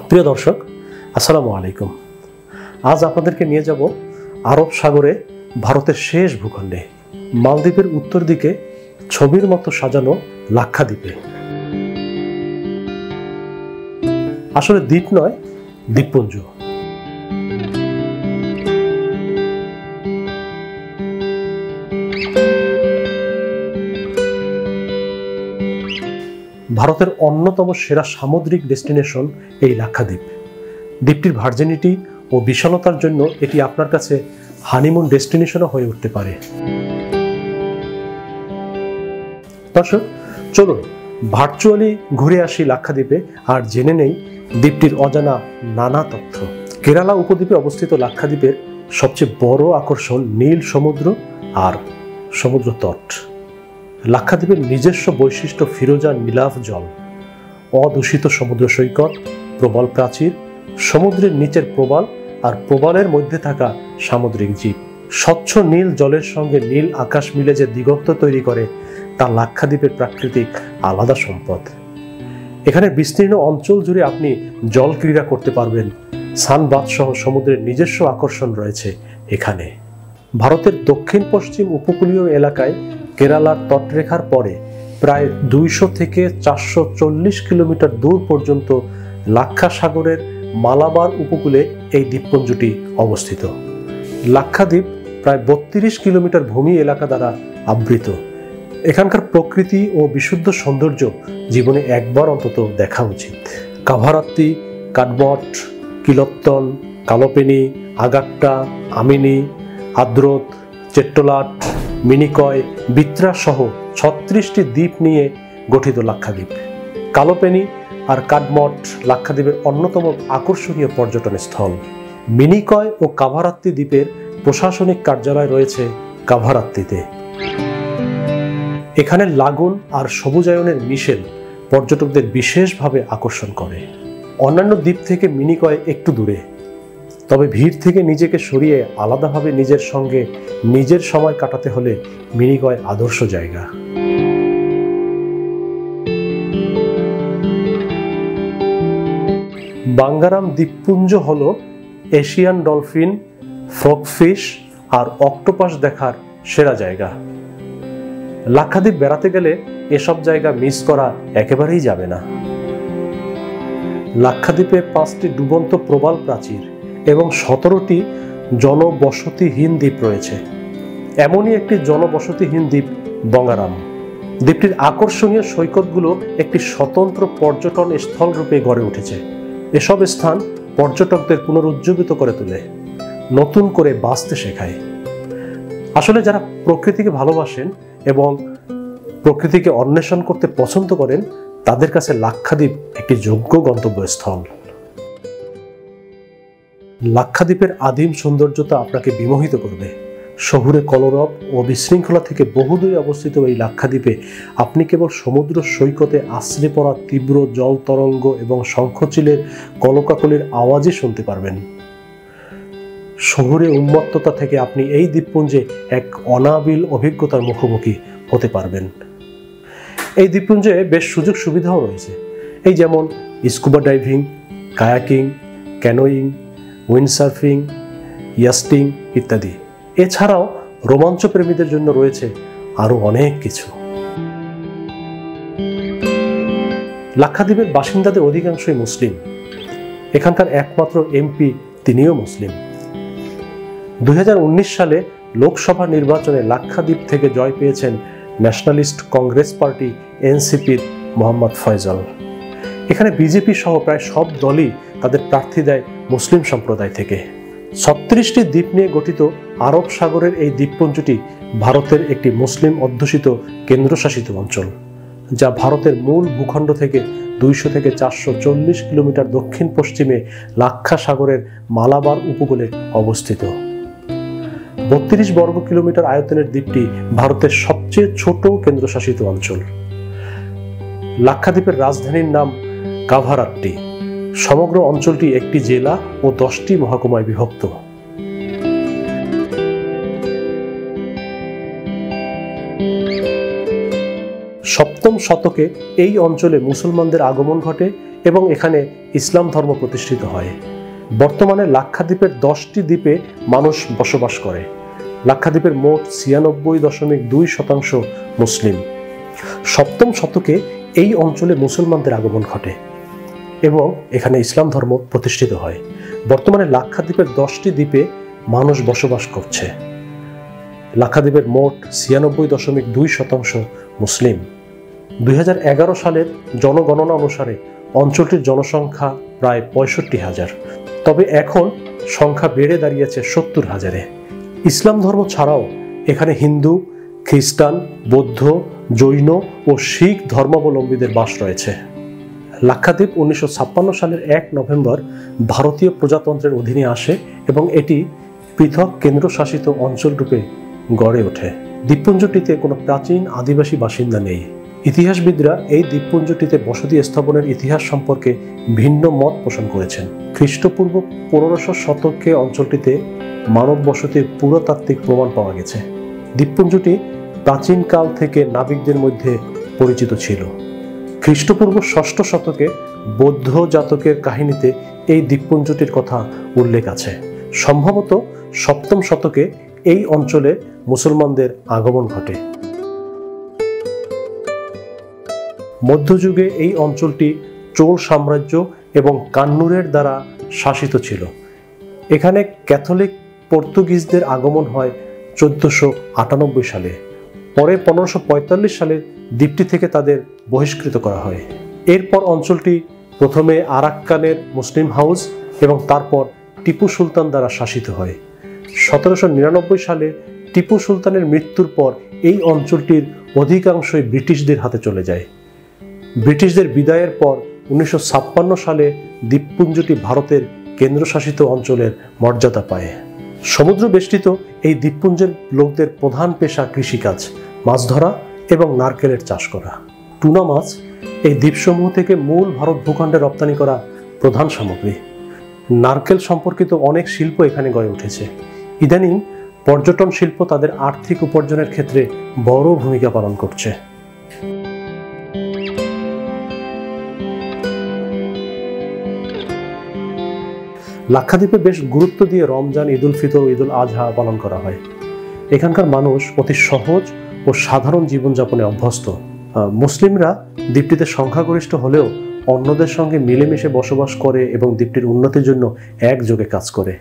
প্রিয় দর্শক, আসসালামু আলাইকুম। আজ আপনাদেরকে নিয়ে যাব আরব সাগরে ভারতের শেষ ভূখণ্ডে, মালদ্বীপের উত্তর দিকে ছবির মতো সাজানো লাক্ষাদ্বীপে। আসলে দ্বীপ নয়, দ্বীপপুঞ্জ। ভারতের অন্যতম সেরা সামুদ্রিক ডেস্টিনেশন এই লাক্ষাদ্বীপ। দ্বীপটির ভার্জিনিটি ও বিশালতার জন্য এটি আপনার কাছে হানিমুন ডেস্টিনেশনও হয়ে উঠতে পারে। দর্শক, চলুন ভার্চুয়ালি ঘুরে আসি লাক্ষাদ্বীপে আর জেনে নেই দ্বীপটির অজানা নানা তথ্য। কেরালা উপদ্বীপে অবস্থিত লাক্ষাদ্বীপের সবচেয়ে বড় আকর্ষণ নীল সমুদ্র আর সমুদ্র তট। লাক্ষাদ্বীপের নিজস্ব বৈশিষ্ট্য ফিরোজা নীলাভ জল, অদূষিত সমুদ্র সৈকত, প্রবাল প্রাচীর, সমুদ্রের নিচের প্রবাল আর প্রবালের মধ্যে থাকা সামুদ্রিক জীব। স্বচ্ছ নীল জলের সঙ্গে নীল আকাশ মিলে যে দিগন্ত তৈরি করে তা লাক্ষাদ্বীপের প্রাকৃতিক আলাদা সম্পদ। এখানে বিস্তীর্ণ অঞ্চল জুড়ে আপনি জল ক্রীড়া করতে পারবেন। সানবাথ সহ সমুদ্রের নিজস্ব আকর্ষণ রয়েছে এখানে। ভারতের দক্ষিণ পশ্চিম উপকূলীয় এলাকায় কেরালার তটরেখার পরে প্রায় 200 থেকে 440 কিলোমিটার দূর পর্যন্ত লাক্ষা সাগরের মালাবার উপকূলে এই দ্বীপপুঞ্জটি অবস্থিত। লাক্ষাদ্বীপ প্রায় 32 কিলোমিটার ভূমি এলাকা দ্বারা আবৃত। এখানকার প্রকৃতি ও বিশুদ্ধ সৌন্দর্য জীবনে একবার অন্তত দেখা উচিত। কাভারাত্তি, কাঠমট, কিলত্তন, কালোপেনি, আগাট্টা, আমিনি, আদ্রত, চেট্টলাট, মিনিকয়, বিত্রা সহ 36টি দ্বীপ নিয়ে গঠিত লাক্ষাদ্বীপ। কালোপেনি আর কাঠমট লাক্ষাদ্বীপের অন্যতম আকর্ষণীয় পর্যটন স্থল। মিনিকয় ও কাভারাত্তি দ্বীপের প্রশাসনিক কার্যালয় রয়েছে কাভারাত্তিতে। এখানে লাগুন আর সবুজায়নের মিশেল পর্যটকদের বিশেষভাবে আকর্ষণ করে। অন্যান্য দ্বীপ থেকে মিনিকয় একটু দূরে, তবে ভিড় থেকে নিজেকে সরিয়ে আলাদাভাবে নিজের সঙ্গে নিজের সময় কাটাতে হলে মিনিকয় আদর্শ জায়গা। বাঙ্গারাম দ্বীপপুঞ্জ হল এশিয়ান ডলফিন, ফ্রগফিশ আর অক্টোপাস দেখার সেরা জায়গা। লাক্ষাদ্বীপ বেড়াতে গেলে এসব জায়গা মিস করা একেবারেই যাবে না। লাক্ষাদ্বীপে 5টি ডুবন্ত প্রবাল প্রাচীর এবং 17টি জনবসতিহীন দ্বীপ রয়েছে। এমনই একটি জনবসতিহীন দ্বীপ বঙ্গারাম। দ্বীপটির আকর্ষণীয় সৈকতগুলো একটি স্বতন্ত্র পর্যটন স্থল রূপে গড়ে উঠেছে। এসব স্থান পর্যটকদের পুনরুজ্জীবিত করে তোলে, নতুন করে বাঁচতে শেখায়। আসলে যারা প্রকৃতিকে ভালোবাসেন এবং প্রকৃতিকে অন্বেষণ করতে পছন্দ করেন তাদের কাছে লাক্ষাদ্বীপ একটি যোগ্য গন্তব্যস্থল। লাক্ষাদ্বীপের আদিম সৌন্দর্যতা আপনাকে বিমোহিত করবে। শহুরে কলরব ও বিশৃঙ্খলা থেকে বহুদূরে অবস্থিত এই লাক্ষাদ্বীপে আপনি কেবল সমুদ্র সৈকতে আশ্রে পড়া তীব্র জল তরঙ্গ এবং শঙ্খচিলের কলকাকলির আওয়াজই শুনতে পারবেন। শহুরে উন্মত্ততা থেকে আপনি এই দ্বীপপুঞ্জে এক অনাবিল অভিজ্ঞতার মুখোমুখি হতে পারবেন। এই দ্বীপপুঞ্জে বেশ সুযোগ সুবিধাও রয়েছে, এই যেমন scuba diving, kayaking, canoeing, windsurfing, yachting ইত্যাদি। এছাড়াও রোমাঞ্চ প্রেমীদের জন্য রয়েছে আরও অনেক কিছু। লাক্ষাদ্বীপের বাসিন্দাদের অধিকাংশই মুসলিম। এখানকার একমাত্র এমপি তিনিও মুসলিম। 2019 সালে লোকসভা নির্বাচনে লাক্ষাদ্বীপ থেকে জয় পেয়েছেন ন্যাশনালিস্ট কংগ্রেস পার্টি এনসিপির মোহাম্মদ ফয়জল। এখানে বিজেপি সহ প্রায় সব দলই তাদের প্রার্থী দেয় মুসলিম সম্প্রদায় থেকে। 36টি দ্বীপ নিয়ে গঠিত আরব সাগরের এই দ্বীপপুঞ্জটি ভারতের একটি মুসলিম অধ্যুষিত কেন্দ্রশাসিত অঞ্চল, যা ভারতের মূল ভূখণ্ড থেকে 200 থেকে 440 কিলোমিটার দক্ষিণ পশ্চিমে লাক্ষা সাগরের মালাবার উপকূলে অবস্থিত। 32 বর্গ কিলোমিটার আয়তনের দ্বীপটি ভারতের সবচেয়ে ছোট কেন্দ্রশাসিত অঞ্চল। লাক্ষাদ্বীপের রাজধানীর নাম কাভারাত্তি। সমগ্র অঞ্চলটি একটি জেলা ও 10টি মহকুমায় বিভক্ত। সপ্তম শতকে এই অঞ্চলে মুসলমানদের আগমন ঘটে এবং এখানে ইসলাম ধর্ম প্রতিষ্ঠিত হয়। বর্তমানে লাক্ষাদ্বীপের 10টি দ্বীপে মানুষ বসবাস করে। লাক্ষাদ্বীপের মোট 96.2% মুসলিম। সপ্তম শতকে এই অঞ্চলে মুসলমানদের আগমন ঘটে এবং এখানে ইসলাম ধর্ম প্রতিষ্ঠিত হয়। বর্তমানে লাক্ষাদ্বীপের 10টি দ্বীপে মানুষ বসবাস করছে। লাক্ষাদ্বীপের মোট 96.2% মুসলিম। 2011 সালের জনগণনা অনুসারে অঞ্চলটির জনসংখ্যা প্রায় 65,000, তবে এখন সংখ্যা বেড়ে দাঁড়িয়েছে 70,000-এ। ইসলাম ধর্ম ছাড়াও এখানে হিন্দু, খ্রিস্টান, বৌদ্ধ, জৈন ও শিখ ধর্মাবলম্বীদের বাস রয়েছে। লাক্ষাদ্বীপ 1956 সালের 1 নভেম্বর ভারতীয় প্রজাতন্ত্রের অধীনে আসে এবং এটি পৃথক কেন্দ্রশাসিত অঞ্চল রূপে গড়ে ওঠে। দ্বীপপুঞ্জটিতে কোনো প্রাচীন আদিবাসী বাসিন্দা নেই। ইতিহাসবিদরা এই দ্বীপপুঞ্জটিতে বসতি স্থাপনের ইতিহাস সম্পর্কে ভিন্ন মত পোষণ করেছেন। খ্রিস্টপূর্ব 1500 শতকে অঞ্চলটিতে মানব বসতির পুরাতাত্ত্বিক প্রমাণ পাওয়া গেছে। দ্বীপপুঞ্জটি প্রাচীনকাল থেকে নাবিকদের মধ্যে পরিচিত ছিল। খ্রিস্টপূর্ব 6ষ্ঠ শতকে বৌদ্ধ জাতকের কাহিনীতে এই দ্বীপপুঞ্জটির কথা উল্লেখ আছে। সম্ভবত 7ম শতকে এই অঞ্চলে মুসলমানদের আগমন ঘটে। মধ্যযুগে এই অঞ্চলটি চোল সাম্রাজ্য এবং কান্নুরের দ্বারা শাসিত ছিল। এখানে ক্যাথলিক পর্তুগিজদের আগমন হয় 1498 সালে। পরে 1545 সালে দ্বীপটি থেকে তাদের বহিষ্কৃত করা হয়। এরপর অঞ্চলটি প্রথমে আরাক্কানের মুসলিম হাউস এবং তারপর টিপু সুলতান দ্বারা শাসিত হয়। 1799 সালে টিপু সুলতানের মৃত্যুর পর এই অঞ্চলটির অধিকাংশই ব্রিটিশদের হাতে চলে যায়। ব্রিটিশদের বিদায়ের পর 1956 সালে দ্বীপপুঞ্জটি ভারতের কেন্দ্রশাসিত অঞ্চলের মর্যাদা পায়। সমুদ্র বেষ্টিত এই দ্বীপপুঞ্জের লোকদের প্রধান পেশা কৃষিকাজ, মাছ ধরা এবং নারকেলের চাষ করা। টুনা মাছ এই দ্বীপসমূহ থেকে মূল ভারত ভূখণ্ডে রপ্তানি করা প্রধান সামগ্রী। নারকেল সম্পর্কিত অনেক শিল্প এখানে গড়ে উঠেছে। ইদানিং পর্যটন শিল্প তাদের আর্থিক উপার্জনের ক্ষেত্রে বড় ভূমিকা পালন করছে। লাক্ষাদ্বীপে বেশ গুরুত্ব দিয়ে রমজান, ঈদুল ফিতর ও ঈদুল আজহা পালন করা হয়। এখানকার মানুষ অতি সহজ ও সাধারণ জীবনযাপনে অভ্যস্ত। মুসলিমরা দ্বীপটিতে সংখ্যাগরিষ্ঠ হলেও অন্যদের সঙ্গে মিলেমিশে বসবাস করে এবং দ্বীপটির উন্নতির জন্য একযোগে কাজ করে।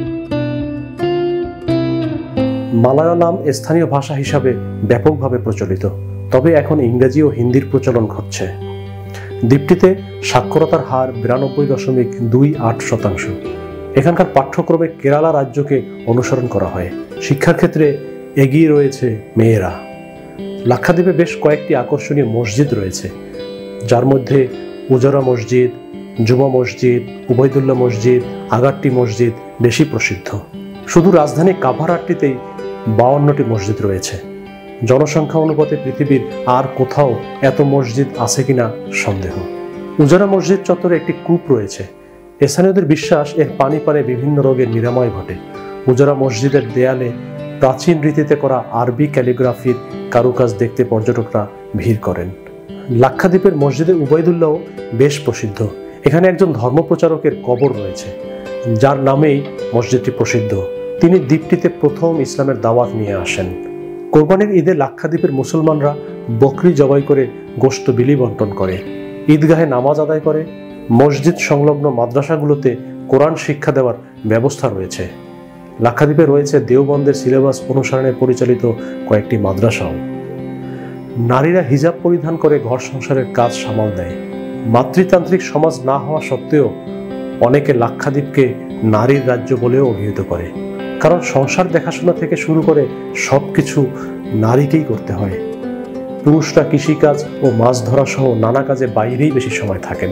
মালায়ালাম স্থানীয় ভাষা হিসাবে ব্যাপকভাবে প্রচলিত, তবে এখন ইংরেজি ও হিন্দির প্রচলন ঘটছে। দ্বীপটিতে সাক্ষরতার হার 92.28%। এখানকার পাঠ্যক্রমে কেরালা রাজ্যকে অনুসরণ করা হয়। শিক্ষার ক্ষেত্রে এগিয়ে রয়েছে মেয়েরা। লাক্ষাদ্বীপে বেশ কয়েকটি আকর্ষণীয় মসজিদ রয়েছে, যার মধ্যে উজারা মসজিদ, জুমা মসজিদ, উবাইদুল্লাহ মসজিদ, আগাট্টি মসজিদ বেশি প্রসিদ্ধ। শুধু রাজধানী কাভারাট্টিতেই 52টি মসজিদ রয়েছে। জনসংখ্যা অনুপাতে পৃথিবীর আর কোথাও এত মসজিদ আছে কিনা সন্দেহ। উজারা মসজিদ চত্বরে একটি কূপ রয়েছে। স্থানীয়দের বিশ্বাস এর পানি পানে বিভিন্ন রোগের নিরাময় ঘটে। উজারা মসজিদের দেয়ালে প্রাচীন রীতিতে করা আরবি ক্যালিগ্রাফির কারুকাজ দেখতে পর্যটকরা ভিড় করেন। লাক্ষাদ্বীপের মসজিদে উবাইদুল্লাহ বেশ প্রসিদ্ধ। এখানে একজন ধর্মপ্রচারকের কবর রয়েছে, যার নামেই মসজিদটি প্রসিদ্ধ। তিনি দ্বীপটিতে প্রথম ইসলামের দাওয়াত নিয়ে আসেন। কোরবানির ঈদে লাক্ষাদ্বীপের মুসলমানরা বকরি জবাই করে গোশত বিলি বন্টন করে, ঈদগাহে নামাজ আদায় করে। মসজিদ সংলগ্ন মাদ্রাসাগুলোতে কোরআন শিক্ষা দেওয়ার ব্যবস্থা রয়েছে। লাক্ষাদ্বীপে রয়েছে দেওবন্দের সিলেবাস অনুসরণে পরিচালিত কয়েকটি মাদ্রাসাও। নারীরা হিজাব পরিধান করে ঘর সংসারের কাজ সামাল দেয়। মাতৃতান্ত্রিক সমাজ না হওয়া সত্ত্বেও অনেকে লাক্ষাদ্বীপকে নারীর রাজ্য বলেও অভিহিত করে, কারণ সংসার দেখাশোনা থেকে শুরু করে সবকিছু নারীকেই করতে হয়। পুরুষরা কৃষিকাজ ও মাছ ধরা সহ নানা কাজে বাইরেই বেশি সময় থাকেন।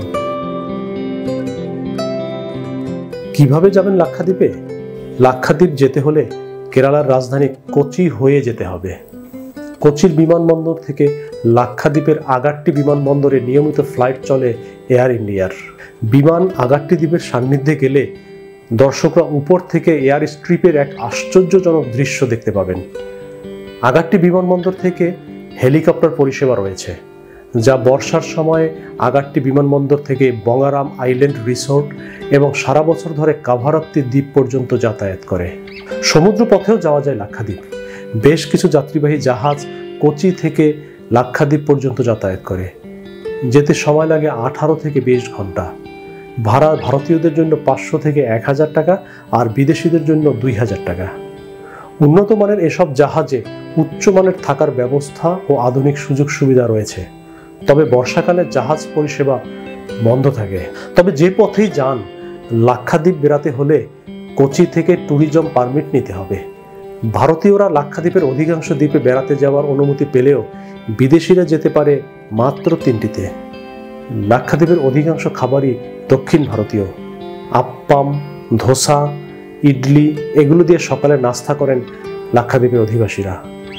কিভাবে যাবেন লাক্ষাদ্বীপে? লাক্ষাদ্বীপ যেতে হলে কেরালার রাজধানী কোচি হয়ে যেতে হবে। কোচির বিমানবন্দর থেকে লাক্ষাদ্বীপের আগাট্টি বিমানবন্দরে নিয়মিত ফ্লাইট চলে এয়ার ইন্ডিয়ার। বিমান আগাট্টি দ্বীপের সান্নিধ্যে গেলে দর্শকরা উপর থেকে এয়ার স্ট্রিপের এক আশ্চর্যজনক দৃশ্য দেখতে পাবেন। আগাট্টি বিমানবন্দর থেকে হেলিকপ্টার পরিষেবা রয়েছে। যা বর্ষার সময় আগাট্টি বিমানবন্দর থেকে বঙ্গারাম আইল্যান্ড রিসোর্ট এবং সারা বছর ধরে কাভারাত্তি দ্বীপ পর্যন্ত যাতায়াত করে। সমুদ্র পথেও যাওয়া যায় লাক্ষাদ্বীপ। বেশ কিছু যাত্রীবাহী জাহাজ কোচি থেকে লাক্ষাদ্বীপ পর্যন্ত যাতায়াত করে। যেতে সময় লাগে 18 থেকে 20 ঘন্টা। ভাড়া ভারতীয়দের জন্য 500 থেকে 1000 টাকা আর বিদেশিদের জন্য 2000 টাকা। উন্নত মানের এসব জাহাজে উচ্চমানের থাকার ব্যবস্থা ও আধুনিক সুযোগ সুবিধা রয়েছে। তবে বর্ষাকালে জাহাজ পরিষেবা বন্ধ থাকে। তবে যে পথেই যান, লাক্ষাদ্বীপ বেড়াতে হলে কোচি থেকে ট্যুরিজম পারমিট নিতে হবে। ভারতীয়রা লাক্ষাদ্বীপের অধিকাংশ দ্বীপে বেড়াতে যাওয়ার অনুমতি পেলেও বিদেশিরা যেতে পারে মাত্র 3টিতে। লাক্ষাদ্বীপের অধিকাংশ খাবারই দক্ষিণ ভারতীয়। আপ্পাম, ধোসা, ইডলি এগুলো দিয়ে সকালে নাস্তা করেন লাক্ষাদ্বীপের অধিবাসীরা।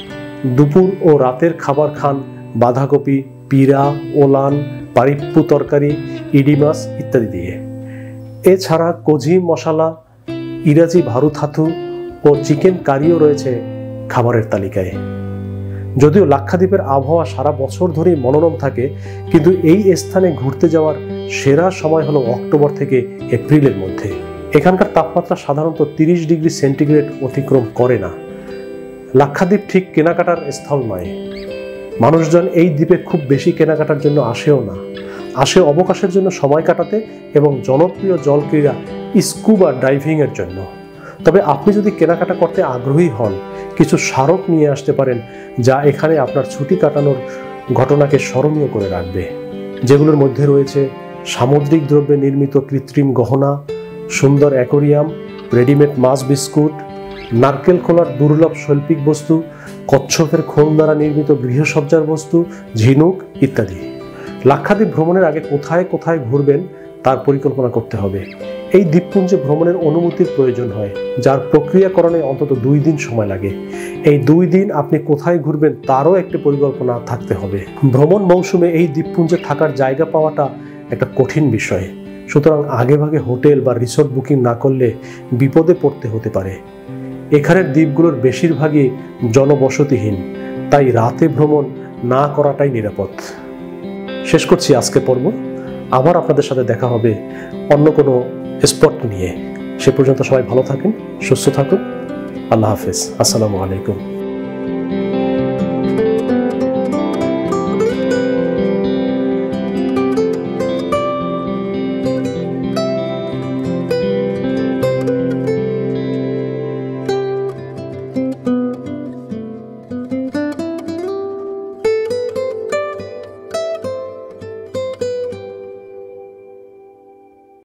দুপুর ও রাতের খাবার খান বাঁধাকপি, পিরা, ওলান, পারিপ্পু তরকারি, ইডি মাছ ইত্যাদি দিয়ে। এছাড়া কোঝি মশলা, ইরাজি ভারুথাথু ও চিকেন কারিও রয়েছে খাবারের তালিকায়। যদিও লাক্ষাদ্বীপের আবহাওয়া সারা বছর ধরেই মনোরম থাকে, কিন্তু এই স্থানে ঘুরতে যাওয়ার সেরা সময় হলো অক্টোবর থেকে এপ্রিলের মধ্যে। এখানকার তাপমাত্রা সাধারণত 30 ডিগ্রি সেন্টিগ্রেড অতিক্রম করে না। লাক্ষাদ্বীপ ঠিক কেনাকাটার স্থল নয়। মানুষজন এই দ্বীপে খুব বেশি কেনাকাটার জন্য আসেও না, আসে অবকাশের জন্য সময় কাটাতে এবং জনপ্রিয় জল ক্রীড়া স্কুবা ডাইভিংয়ের জন্য। তবে আপনি যদি কেনাকাটা করতে আগ্রহী হন, কিছু স্মারক নিয়ে আসতে পারেন যা এখানে আপনার ছুটি কাটানোর ঘটনাকে স্মরণীয় করে রাখবে। যেগুলোর মধ্যে রয়েছে সামুদ্রিক দ্রব্যে নির্মিত কৃত্রিম গহনা, সুন্দর অ্যাকোরিয়াম, রেডিমেড মাছ বিস্কুট, নারকেল খোলার দুর্লভ শৈল্পিক বস্তু, কচ্ছপের খোল দ্বারা নির্মিত গৃহসজ্জার বস্তু, ঝিনুক ইত্যাদি। লাক্ষাদ্বীপ ভ্রমণের আগে কোথায় কোথায় ঘুরবেন তার পরিকল্পনা করতে হবে। এই দ্বীপপুঞ্জে ভ্রমণের অনুমতির প্রয়োজন হয়, যার প্রক্রিয়াকরণে অন্তত 2 দিন সময় লাগে। এই 2 দিন আপনি কোথায় ঘুরবেন তারও একটি পরিকল্পনা থাকতে হবে। ভ্রমণ মৌসুমে এই দ্বীপপুঞ্জে থাকার জায়গা পাওয়াটা একটা কঠিন বিষয়। সুতরাং আগেভাগে হোটেল বা রিসোর্ট বুকিং না করলে বিপদে পড়তে হতে পারে। এখানের দ্বীপগুলোর বেশিরভাগই জনবসতিহীন, তাই রাতে ভ্রমণ না করাটাই নিরাপদ। শেষ করছি আজকের পর্ব। আবার আপনাদের সাথে দেখা হবে অন্য কোনো স্পট নিয়ে। সে পর্যন্ত সবাই ভালো থাকেন, সুস্থ থাকুন। আল্লাহ হাফেজ। আসসালামু আলাইকুম।